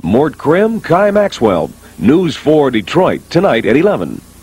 Mort Krim, Kai Maxwell. News 4 Detroit, tonight at 11.